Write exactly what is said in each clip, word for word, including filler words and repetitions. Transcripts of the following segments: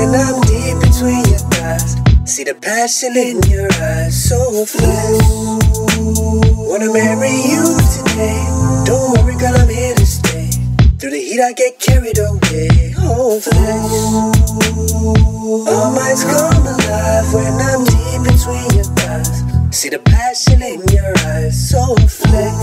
when I'm deep between your thighs. See the passion in your eyes, so flex. Wanna marry you today. Don't worry, girl, I'm here to stay. Through the heat I get carried away, oh flex. All minds come alive when I'm deep between your thighs. See the passion in your eyes, so flex.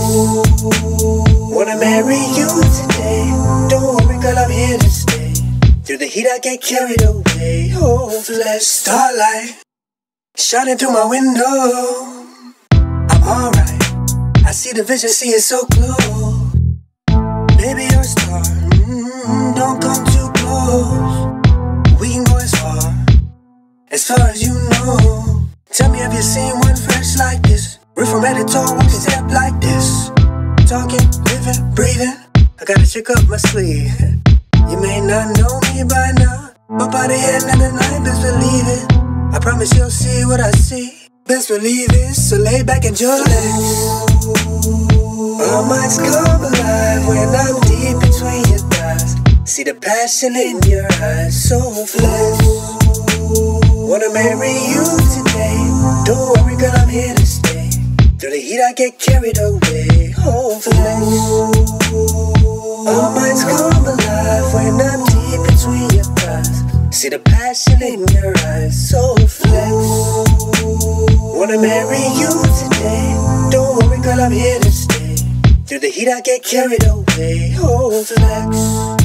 Wanna marry you today. Don't worry, girl, I'm here to stay. Through the heat I get carried away, oh flex. Starlight shining through my window. I'm alright. I see the vision, see it so close. Baby, you're a star. Mm, don't come too close. We can go as far, as far as you know. Tell me, have you seen one fresh like this? We're from head to toe, walk his step like this. Talking, living, breathing. I got a trick up my sleeve. You may not know me by now, but by the end of the night, best believe it. I promise you'll see what I see. Best believe it, so lay back and just relax. All minds come alive when I'm deep between your thighs. See the passion in your eyes, so flex. Wanna marry you today. Don't worry, girl, I'm here to stay. Through the heat I get carried away, oh flex. All minds come alive when I'm deep between your thighs. See the passion in your eyes, so flex. Wanna marry you today. Don't worry, girl, I'm here to stay. Through the heat I get carried away, oh flex.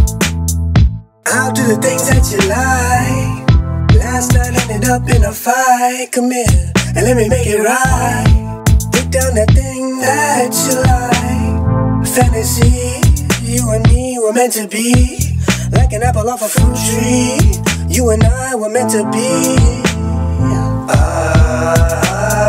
I'll do the things that you like. Last night ended up in a fight. Come here and let me make it right. Break down that thing that you like. Fantasy, you and me were meant to be. Like an apple off a fruit tree. You and I were meant to be. Ah.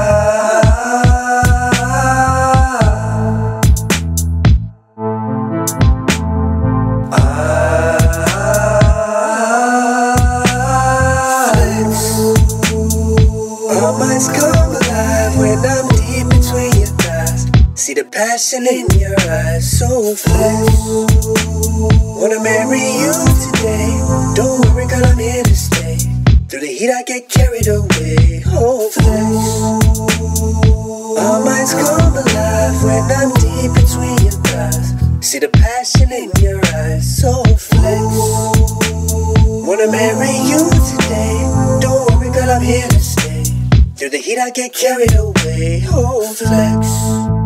Come alive when I'm deep between your thighs. See the passion in your eyes, so flex. Wanna marry you today. Don't worry, girl, I'm here to stay. Through the heat I get carried away, oh flex. All minds come alive when I'm deep between your thighs. See the passion in your eyes, so flex. Wanna marry you today. Don't worry, girl, I'm here to stay. Through the heat I get carried away, oh flex.